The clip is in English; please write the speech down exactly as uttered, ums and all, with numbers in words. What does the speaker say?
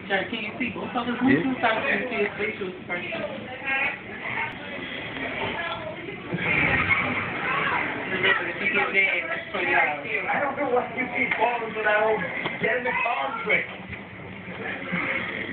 Jack, can you see both of us? Who's Yeah. two sides of your kid's facial expression? Remember, if you get mad, that's twenty dollars. I don't know why you keep falling for that old get in the car trick.